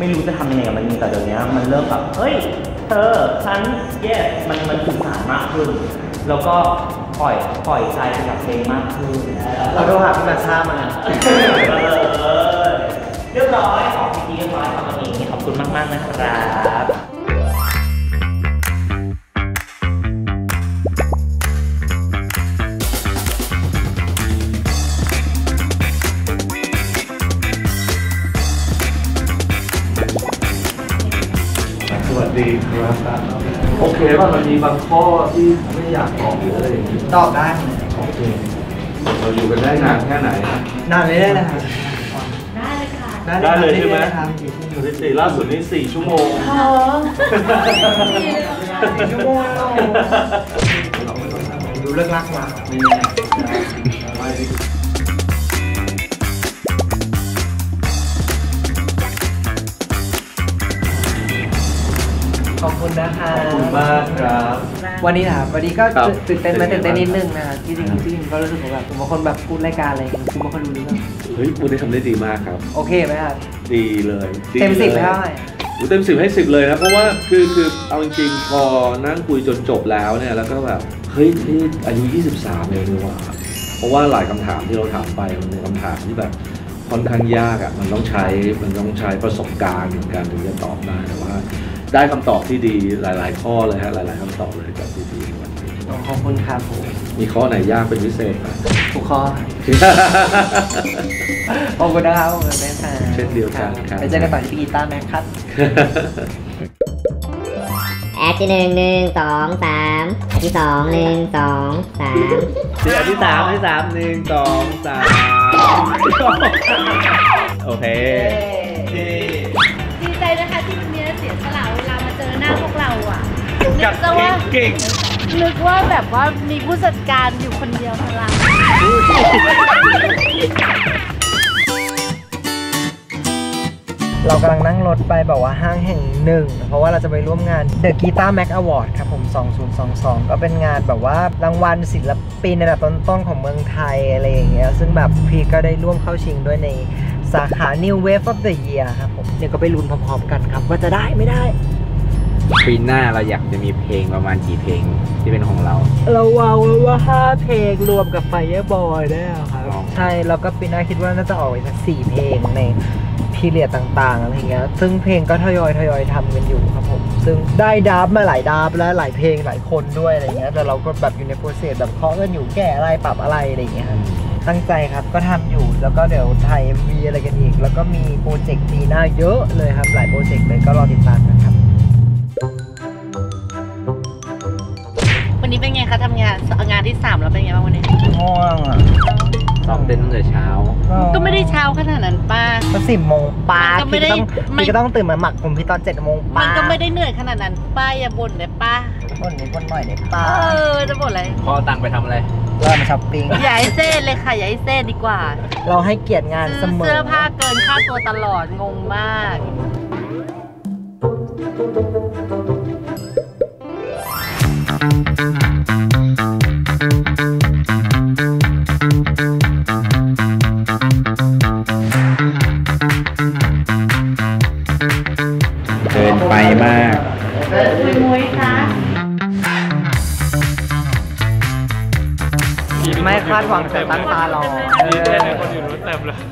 ไม่รู้จะทำยังไงกับมันแต่เดี๋ยวนี้มันเริ่มแบบเฮ้ยเธอฉันมันสื่อสารมากขึ้นแล้วก็ปล่อยใจไปกับเพลงมากขึ้นเราโทรหาพี่มาชามาเรียบร้อยขอบคุณเรียบร้อยครับวันนี้ขอบคุณมากๆนะครับสวัสดีครับโอเคป่ะมันมีบางข้อที่ไม่อยากตอบหรืออะไรอย่างนี้ตอบได้โอเคเราอยู่กันได้นานแค่ไหนนานเลยนะครับได้เลยค่ะได้เลยใช่ไหมอยู่ที่4ล่าสุดนี่4 ชั่วโมง 4 ชั่วโมงดูเลิกลักมาไม่แน่ขอบคุณนะคะขอบคุณมากครับวันนี้นะครับวันนี้ก็ตื่นเต้นไหมตื่นเต้นนิดนึงนะครับที่จริงก็รู้สึกแบบบางคนแบบพูดรายการอะไรคือไม่ค่อยรู้เรื่องเฮ้ยคุณได้ทำได้ดีมากครับโอเคไหมครับดีเลยเต็ม10ให้เท่าไหร่เต็ม10ให้10เลยนะเพราะว่าคือเอาจริงๆพอนั่งคุยจนจบแล้วเนี่ยแล้วก็แบบเฮ้ยที่อายุ23เองนี่ว่าเพราะว่าหลายคำถามที่เราถามไปมันเป็นคำถามที่แบบค่อนข้างยากอ่ะมันต้องใช้ประสบการณ์เหมือนกันถึงจะตอบได้แต่ว่าได้คำตอบที่ดีหลายๆข้อเลยฮะหลายๆคำตอบเลยจากที่ดีวันนี้ขอบคุณครับผมมีข้อไหนยากเป็นพิเศษไหมทุกข้อขอบคุณนะครับขอบคุณแม่ค่ะเช่นเดียวกันครับไปเจอกันต่อที่กีตาร์แม็กครับแอคที่1 1 2 3แอคที่2 1 2 3 ที่3 1 2 3โอเคดีใจนะคะที่วันนี้เสียสละเวลามาเจอหน้าพวกเราอ่ะนึกว่าเก่งนึกว่าแบบว่ามีผู้จัดการอยู่คนเดียวพลังเรากำลังนั่งรถไปแบบว่าห้างแห่งหนึ่งเพราะว่าเราจะไปร่วมงาน The Guitar Mag Award ครับผม2022ก็เป็นงานแบบว่ารางวัลศิลปินระดับต้นๆของเมืองไทยอะไรอย่างเงี้ยซึ่งแบบพีก็ได้ร่วมเข้าชิงด้วยในสาขา New Wave of the Year ครับผมเดี๋ยวก็ไปลุ้นพร้อมๆกันครับว่าจะได้ไม่ได้ปีหน้าเราอยากจะมีเพลงประมาณกี่เพลงที่เป็นของเราวางไว้ว่า5 เพลงรวมกับ Fireboy ได้ครับใช่แล้วก็ปีหน้าคิดว่าน่าจะออกอีกสัก4 เพลงในพีเรียดต่างๆอะไรเงี้ยซึ่งเพลงก็ทยอยทำกันอยู่ครับผมซึ่งได้ดับมาหลายดับและหลายเพลงหลายคนด้วยอะไรเงี้ยแต่เราก็แบบอยู่ในโปรเซสแบบเคาะกันอยู่แก้อะไรปรับอะไรอะไรเงี้ยตั้งใจครับก็ทำอยู่แล้วก็เดี๋ยวถ่าย MV อะไรกันอีกแล้วก็มีโปรเจกต์ปีหน้าเยอะเลยครับหลายโปรเจกต์เลยก็รอติดตามกันครับวันนี้เป็นไงคะทำงานที่3แล้วเป็นไงบ้างวันนี้ง่วงอ่ะซ้อมเต้นตั้งแต่เช้าก็ไม่ได้เช้าขนาดนั้นป้าก็10 โมงป้าพี่ก็ต้องตื่นมาหมักผมพี่ตอน7 โมงป้ามันก็ไม่ได้เหนื่อยขนาดนั้นป้าอย่าบ่นเลยป้าบ่นนิดบ่นหน่อยเลยป้าจะบ่นอะไรพอตังไปทำอะไรเรามาช้อปปิ้งอย่าให้เซ่เลยค่ะอย่าให้เซ่ดีกว่าเราให้เกียรติงานเสมอเสื้อผ้าเกินค่าตัวตลอดงงมากเกินไปมากมุ้ยคะไม่คาดหวังแต่ตั้งตารอคนอยู่รู้เต็มเลย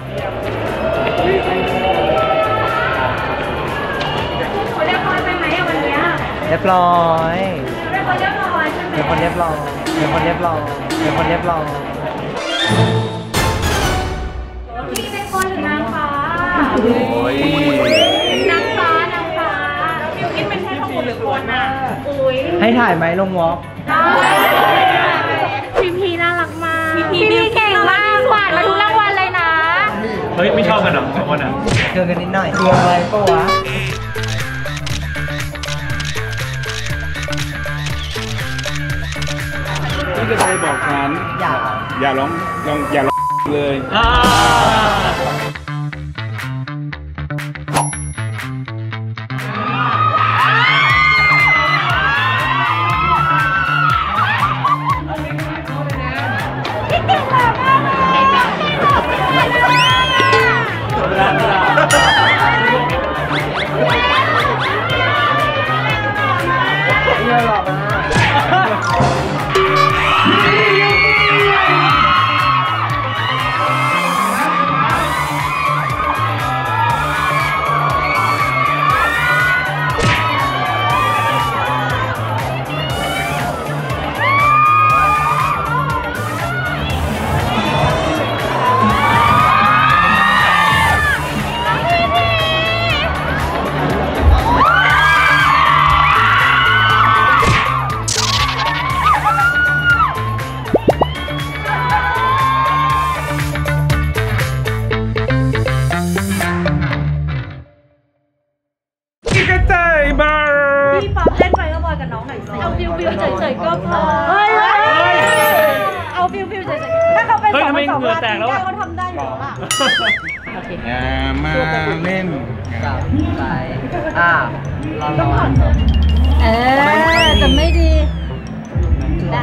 เรียบร้อยไปไหมวันนี้เรียบร้อยเป็นคนเรียบร้อยใช่ไหมเป็นคนเรียบร้อยเป็นคนเรียบร้อยเป็นคนเรียบร้อยพี่เป็นคนหรือนางฟ้าบิวกินเป็นแค่คนหรือคนอ่ะให้ถ่ายไหมลงวอล์กพีน่ารักมากพีเก่งมากกวาดมาทุกรางวัลเลยนะเฮ้ยไม่ชอบกันหรอ2 คนอ่ะเจอกันนิดหน่อยตัวอะไรปะวะนี่ก็เลยบอกฉันอย่าร้องเลยพี่ป๊อปเล่นไฟก็บอยกับน้องหน่อยสิเอาฟิวเฉยๆก็พอเอาฟิวเฉยๆถ้าเขาเป็น2 วัน 2 วันได้เขาทำได้อยู่ล่ะโอเคมาเล่นกับไปเราลองแต่ไม่ดีได้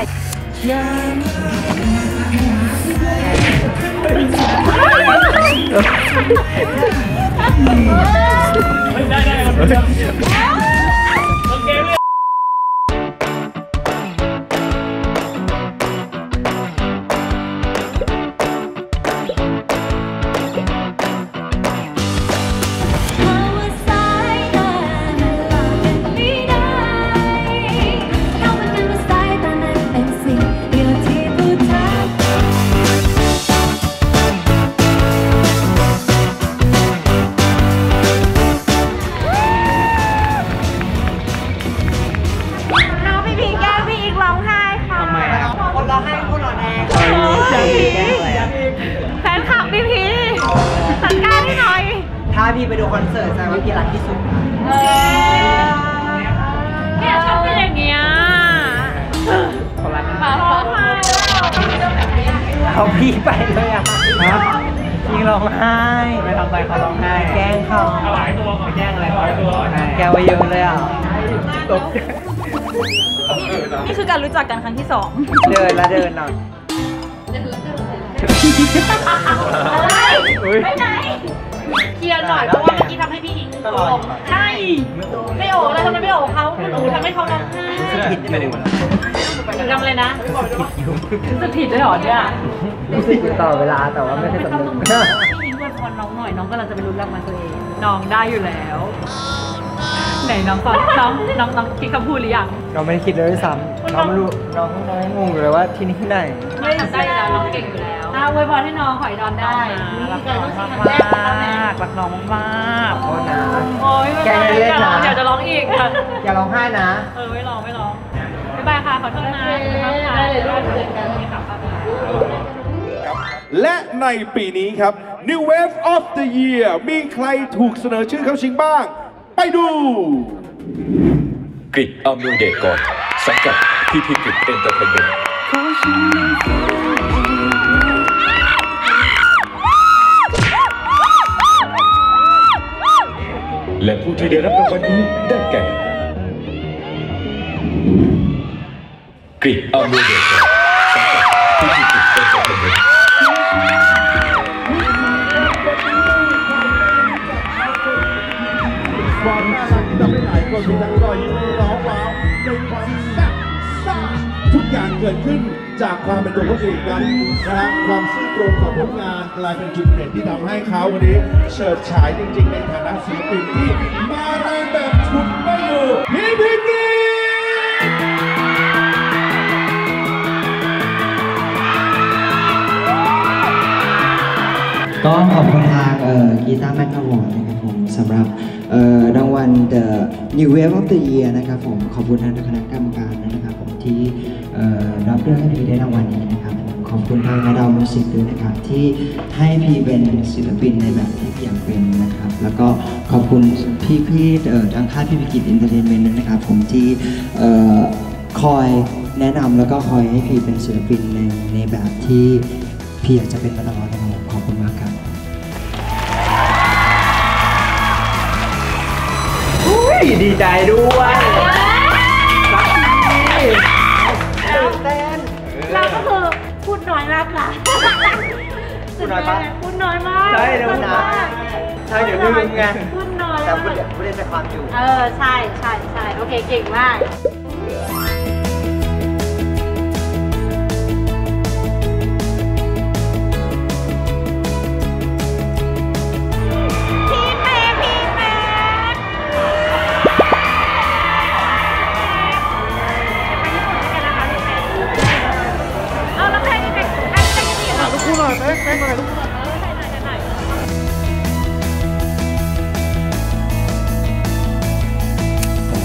แฟนคลับพี่พีจัดการให้หน่อยถ้าพี่ไปดูคอนเสิร์ตแสดงว่าพี่รักที่สุดเนี่ยชอบเป็นอย่างเงี้ยเขาพี่ไปเลยอ่ะยิงร้องไห้ไปทำไปเขาร้องไห้แกล้งเขาหลายตัวเขาแกล้งอะไรหลายตัวแกไว้เยอะเลยอ่ะตกนี่คือการรู้จักกันครั้งที่2 เดินหน่อยไปไหนเคลียร์หน่อยเพราะว่าเมื่อกี้ทำให้พี่อิงร้องไห้ไม่โอ๋เลยทำไมไม่โอ๋เขาคุณอู๋ทำให้เขาร้องไห้ผิดไม่ได้ทำอะไรนะรู้สึกผิดด้วยหรอเนี่ยรู้สึกต่อเวลาแต่ว่าไม่ได้สำนึกพี่อิงอวยพรน้องหน่อยน้องกำลังจะไปรู้รักมาตัวเองน้องได้อยู่แล้วไหนน้องสอนน้องคิดคำพูดหรือยังน้องไม่ได้คิดเลยซ้ำน้องไม่รู้น้องงงอยู่เลยว่าที่นี่ที่ไหนไม่ได้แล้วน้องเก่งอยู่แล้วอวยพรให้น้องขอให้ดอนได้รักน้องมากรักน้องมากโอ้นะโอ้ยแกเล่นนะอยากจะร้องอีกอย่าร้องไห้นะไม่ร้องบ๊ายบายค่ะขอโทษนะได้เลยลูกเจอกันนี่ค่ะและในปีนี้ครับ New Wave of the Year มีใครถูกเสนอชื่อเข้าชิงบ้างไปดูกฤษอำนวยเดชก่อนสังกัดพีพีกฤษเอนเตอร์เทนเมนต์และผู้ที่ได้รับรางวัลนี้ได้แก่กฤษอำนวยเดชก่อนสังกัดพีพีกฤษเอนเตอร์เทนเมนต์ความน่ารักที่ทำให้หลายคนมีทั้งรอยยิ้มร้องว้าวในความแซ่บซ่าทุกอย่างเกิดขึ้นจากความเป็นตัวเขาเองกันนะฮะความซื่อตรงของผลงานกลายเป็นจุดเด่นที่ทำให้เขาวันนี้เฉิดฉายจริงๆในฐานะศิลปินที่มาแรงแบบฉุดไม่อยู่พี่พิกกี้ก็ขอบคุณทางกีตาร์แมกนาโวนะครับผมสำหรับรางวัล The New Wave of the Year นะครับผมขอบคุณทางคณะกรรมการนะครับผมที่รับเรื่องให้พี่ได้รางวัลนี้นะครับขอบคุณทางนาดาวมิวสิกด้วยนะครับที่ให้พี่เป็นศิลปินในแบบที่พี่อยากเป็นนะครับแล้วก็ขอบคุณพี่ทางค่ายพี่พิกิจเอนเตอร์เทนเมนต์นะครับผมที่คอยแนะนำแล้วก็คอยให้พี่เป็นศิลปินในแบบที่พี่อยากจะเป็นมาตลอดนะครับขอบคุณมากครับดีใจด้วยเราก็คือพูดน้อยมากค่ะพูดน้อยปะพูดน้อยมากใช่เดี๋ยวนะใช่เดี๋ยวลืมไงพูดน้อยแต่พูดได้แต่ความอยู่ใช่โอเคเก่งมาก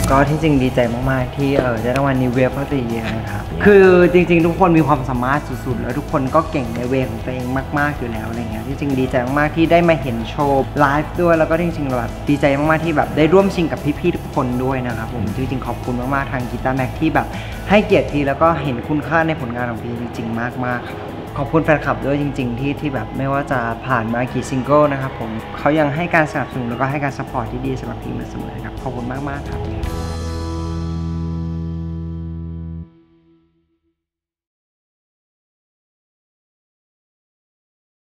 ก็ที่จริงดีใจมากๆที่ได้รางวัล New Wave of the Year นะครับคือจริงๆทุกคนมีความสามารถสุดๆแล้วทุกคนก็เก่งในเวของตัวเองมากๆอยู่แล้วอะไรเงี้ยที่จริงดีใจมากๆที่ได้มาเห็นโชว์ไลฟ์ด้วยแล้วก็จริงๆแบบดีใจมากๆที่แบบได้ร่วมชิงกับพี่ๆทุกคนด้วยนะครับผมจริงๆขอบคุณมากๆทางกีตาร์แม็กที่แบบให้เกียรติทีแล้วก็เห็นคุณค่าในผลงานของพี่จริงๆมากๆครับขอบคุณแฟนคลับด้วยจริงๆที่แบบไม่ว่าจะผ่านมากี่ซิงเกิลนะครับผมเขายังให้การสนับสนุนแล้วก็ให้การซัพพอร์ตที่ดีสำหรับพี่มาเสมอครับขอบคุณมากๆครับ